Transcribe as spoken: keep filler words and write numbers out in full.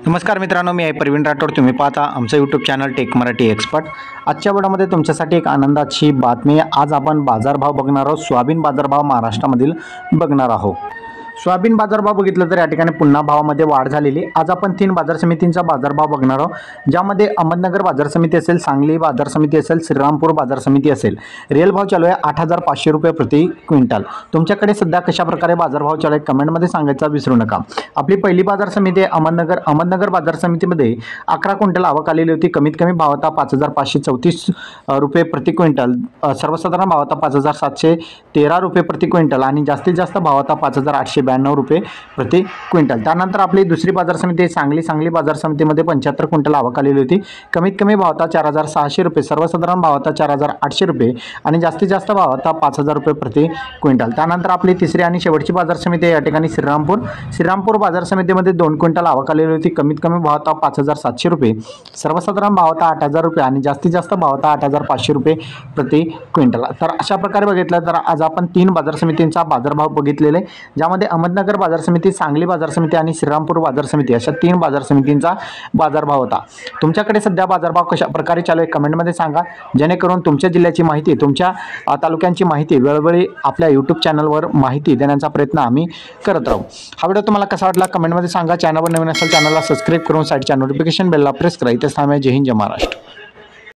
नमस्कार मित्रांनो, मी आहे प्रवीण राठोड. तुम्ही पाहता आमचं YouTube channel tech Marathi expert. आजच्या व्हिडिओमध्ये तुमच्यासाठी एक आनंदाची बातमी. आज आपण बाजारभाव बघणार आहोत. सोयाबीन बाजारभाव महाराष्ट्रामधील बघणार आहोत. सोयाबीन बाजारभाव बघितलं तर या ठिकाणी पुन्हा भावामध्ये वाढ झालेली. आज आपण तीन बाजार समितींचा बाजारभाव बघणार आहोत, ज्यामध्ये अहमदनगर बाजार समिती असेल, सांगली बाजार समिती असेल, श्रीरामपूर बाजार समिती असेल. रिअल भाव चालू आहे आठ हजार पाचशे रुपये प्रति क्विंटल. तुमच्याकडे सध्या कशा प्रकारे बाजारभाव चालू आहे कमेंटमध्ये सांगायचा विसरू नका. आपली पहिली बाजार समिती आहे अहमदनगर. अहमदनगर बाजार समितीमध्ये अकरा क्विंटल आवक आलेली होती. कमीत कमी भाव होता पाच हजार पाचशे चौतीस रुपये प्रति क्विंटल. सर्वसाधारण भाव होता पाच हजार सातशे तेरा रुपये प्रति क्विंटल आणि जास्तीत जास्त भाव होता पाच हजार आठशे ब्याण्णव रुपये प्रति क्विंटल. त्यानंतर आपली दुसरी बाजार समिती सांगली. सांगली बाजार समितीमध्ये पंच्याहत्तर क्विंटल आवक आलेली होती. कमीत कमी भाव होता चार हजार सहाशे रुपये. सर्वसाधारण भाव होता चार हजार आठशे रुपये आणि जास्तीत जास्त भाव होता पाच हजार रुपये प्रति क्विंटल. त्यानंतर आपली तिसरी आणि शेवटची बाजार समिती या ठिकाणी श्रीरामपूर. श्रीरामपूर बाजार समितीमध्ये दोन क्विंटल आवक आलेली होती. कमीत कमी भाव होता पाच हजार सातशे रुपये. सर्वसाधारण भाव होता आठ हजार रुपये आणि जास्तीत जास्त भाव होता आठ हजार पाचशे रुपये प्रति क्विंटल. तर अशा प्रकारे बघितलं तर आज आपण तीन बाजार समितींचा बाजारभाव बघितलेले, ज्यामध्ये अहमदनगर बाजार समिती, सांगली बाजार समिती आणि श्रीरामपूर बाजार समिती अशा तीन बाजार समितींचा बाजारभाव होता. तुमच्याकडे सध्या बाजारभाव कशा प्रकारे चालू आहे कमेंटमध्ये सांगा, जेणेकरून तुमच्या जिल्ह्याची माहिती, तुमच्या तालुक्यांची माहिती वेळोवेळी आपल्या यूट्यूब चॅनलवर माहिती देण्याचा प्रयत्न आम्ही करत राहू. हा व्हिडिओ तुम्हाला कसा वाटला कमेंटमध्ये सांगा. चॅनलवर नवीन असेल चॅनलला सबस्क्राईब करून साईडच्या नोटिफिकेशन बेलला प्रेस करा. इथेच थांबा. जय हिंद, जय महाराष्ट्र.